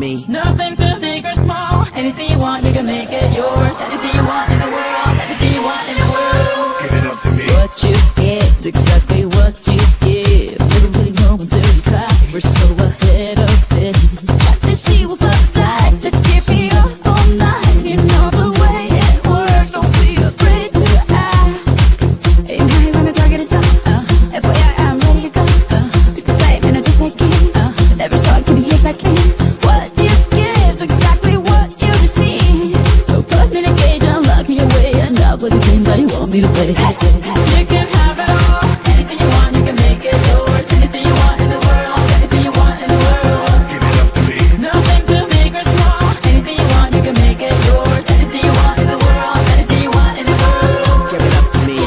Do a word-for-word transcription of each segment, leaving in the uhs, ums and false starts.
me. Nothing too big or small. Anything you want, you can make it yours. Anything you want in the world, anything you want in the world. Give it up to me. What you get is exactly what you give. Never really know until you try. We're so ahead of it. Got this she will fuck tight to keep me up all night. You know the way it works. Don't be afraid to ask. Hey, now you wanna target us up? Uh, F Y I, I'm ready to go. Uh, because I'm in a just like kings. Uh, never saw it, can be hit by kings. What you give is exactly what you receive. So put me in a cage, unlock me away, and I'll play the games that you want me to play. You can have it all. Anything you want, you can make it yours. Anything you want in the world, anything you want in the world. Give it up to me. Nothing too big or small. Anything you want, you can make it yours. Anything you want in the world, anything you want in the world. Give it up to me.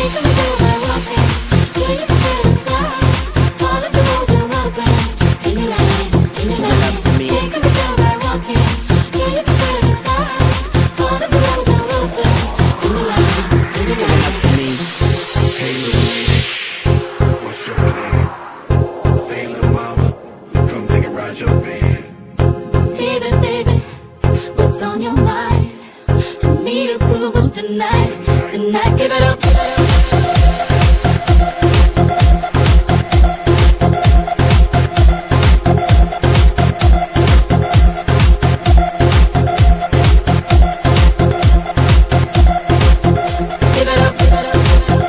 Give it up to me. Give it up to me. Hey little lady, what's your name? Say little mama, come take a ride your baby. Baby, baby, what's on your mind? Don't need approval tonight. Tonight, give it up. Give it up, give it up.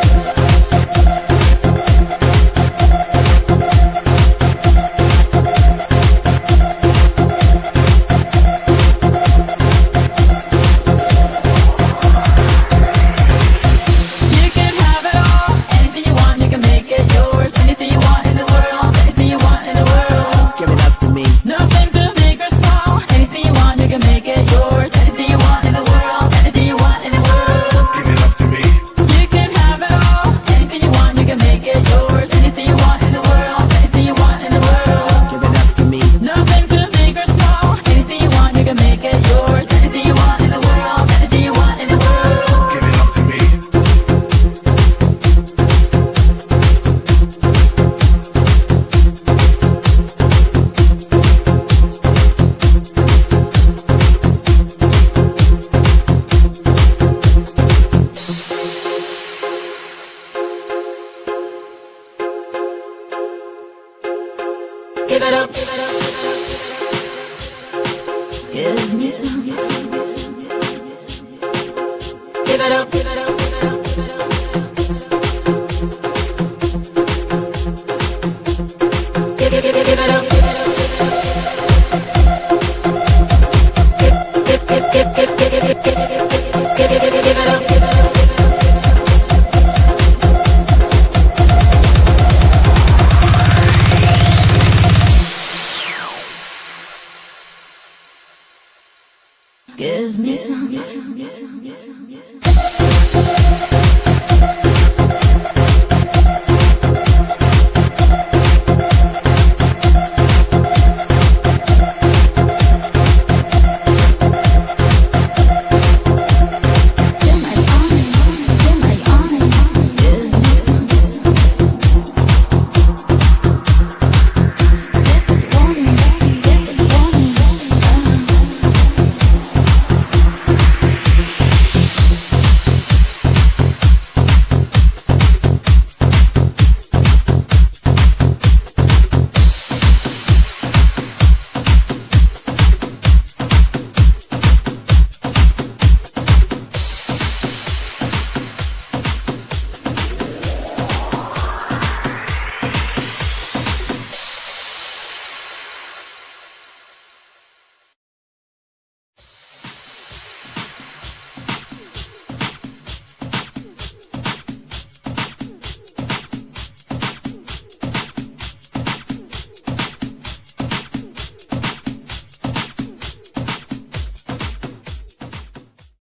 You can have it all. Anything you want, you can make it yours. Anything you want in the world, anything you want in the world. Give it up to me. Nothing too big or small. Anything you want, you can make it yours. Anything you want in the world, anything you want in the world. Give it up to me. You can have it all. Anything you want, you can make it yours. Anything you want in the world, anything you want in the world. Give it up to me. Nothing too big or small. Anything you want, you can make it yours. Anything you want in the world, anything you want in the world. Give it up to me. Give it up, give it up, give me some. Give it up, give it up.